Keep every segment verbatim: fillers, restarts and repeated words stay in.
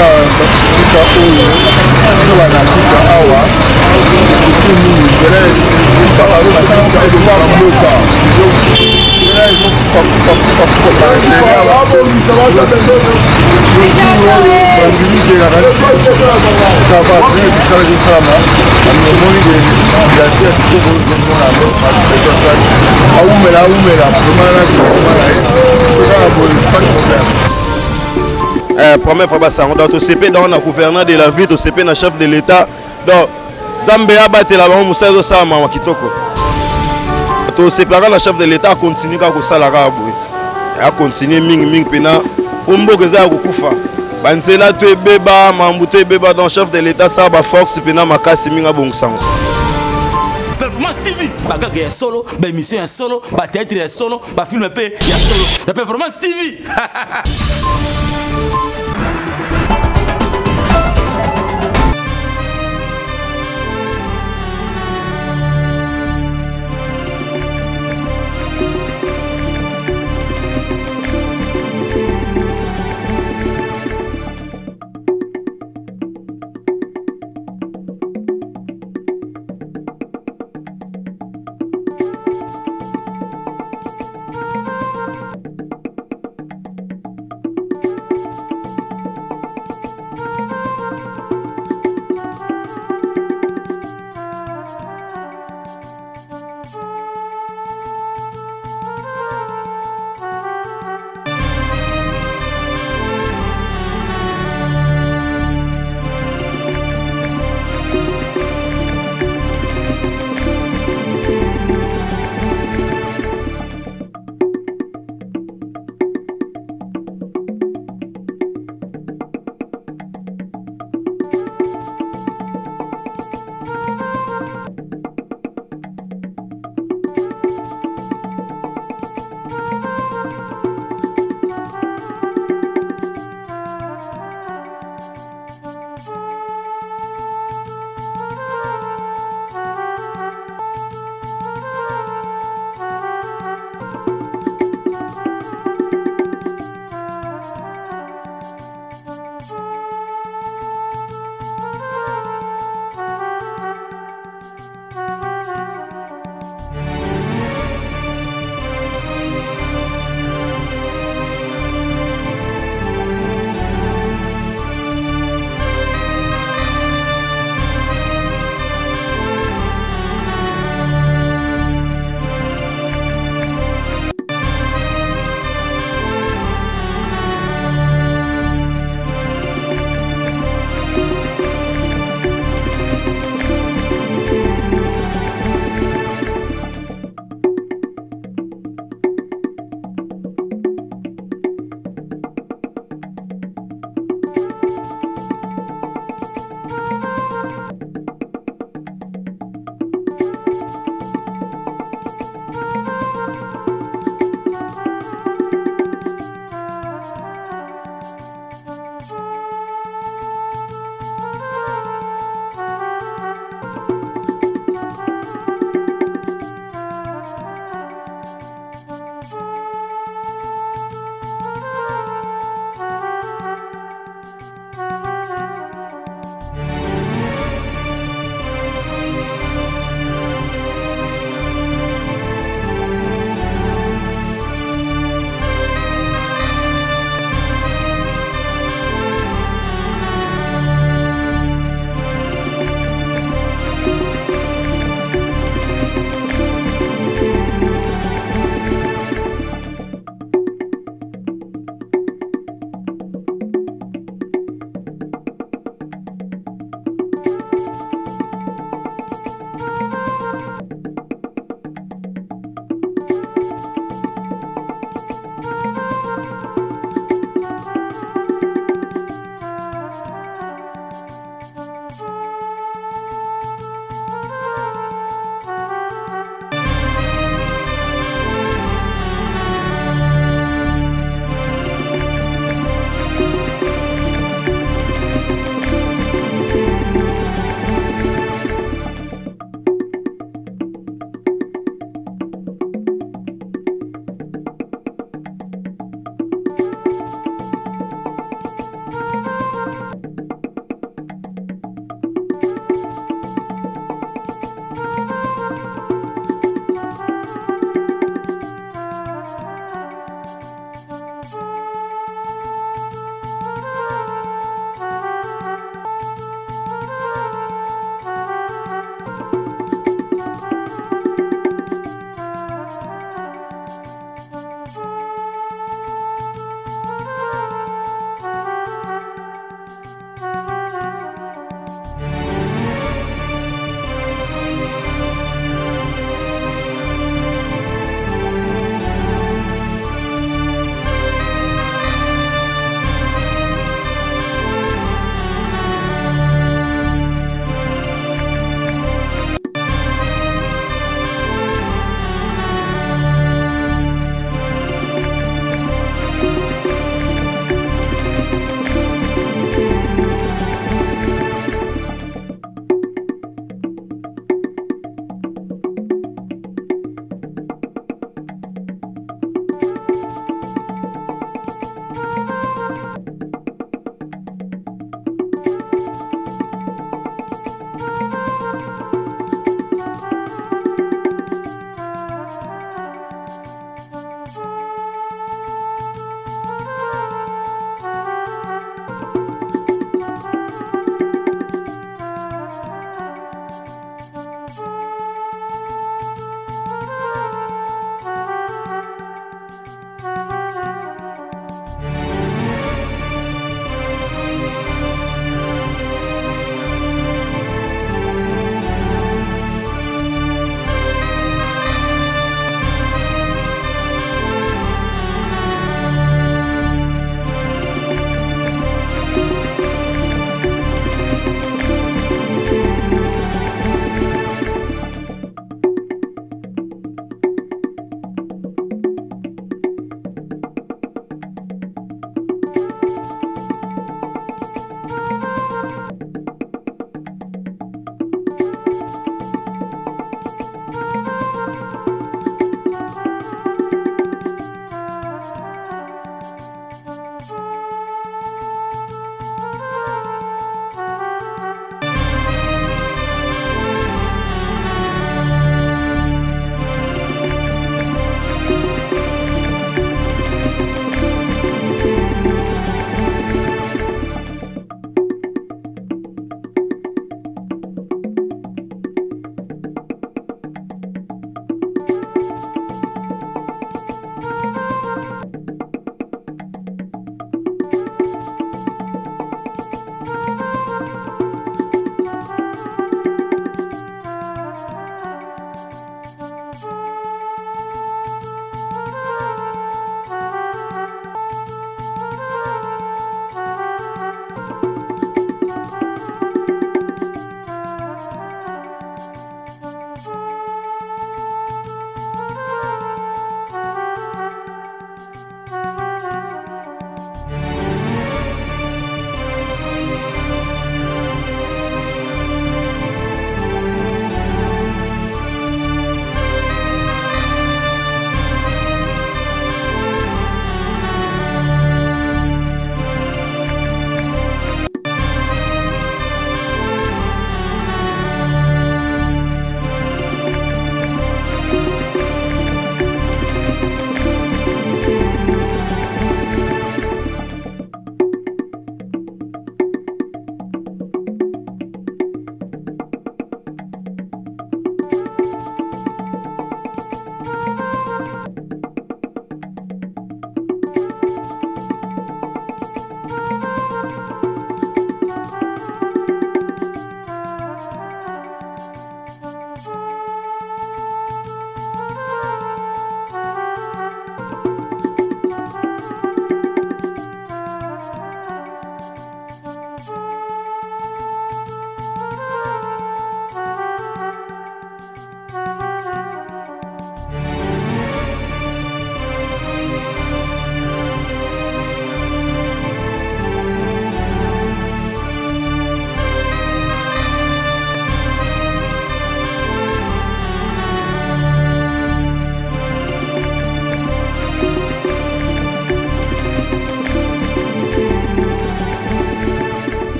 Première fois ça on doit au C P dans le gouverneur de la ville, au C P dans chef de l'État. Donc Zambia battre la banque Moussa do ça mama kitoko. To C P la chef de l'État continue ka ko sala ka boy. A continuer ming ming pena umbo ke za ko kufa. Banzela to beba mambuto beba dans chef de l'État ça ba force pena makasi minga bongsango. Performance T V, bagarre est solo, ba émission est solo, ba théâtre est solo, ba film est solo. La Performance T V.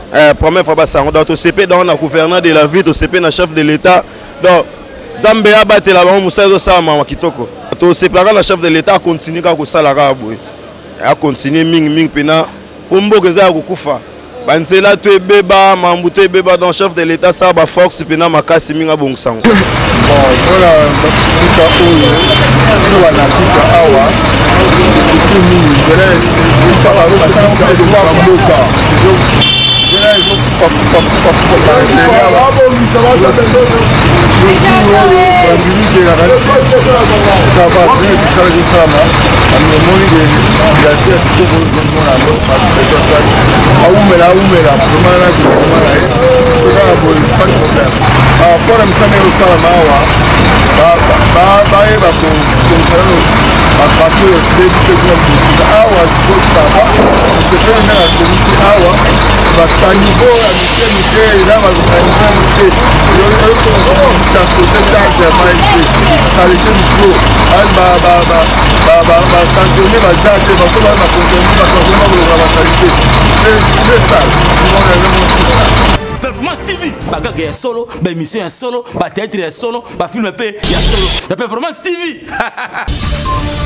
euh, première fois basango donc tosepe dans na gouverneur de la ville tosepe na chef de l'état donc Zambe abatela bango musala osala mama kitoko tosepelaka na chef de l'état akontinue kaka kosalaka boye akontinue mingi mingi mpena po mboka eza ya kokufa banzela to ebeba mambu to ebeba dans chef de l'état asala baforce mpena makasi mingi abongisango mpona sika oyo so banakika awa etu mingi nzela esala bakisa ebongisa mboka nzela ezokufakufakufakufa sava bien bisala ezosalama amemoni bilater kitoko monano asipetosali aumela aumela promana kiomana ye tokaka boye pas de problème mpona misana ezosalama awa bayeba komisana bapato debi te kuna mosika awa sikosaba osepeli nde na komisi awa bakanivo ya mike mike eza bakanivo ya mike transporte charge ya mai te salite mikro bakantone baza te baso baa bakontoni bakakoma kolonga basalite nde sale Performance T V, bagaga ya solo, ba émission ya solo, ba théâtre ya solo, ba film pe ya solo. La Performance T V.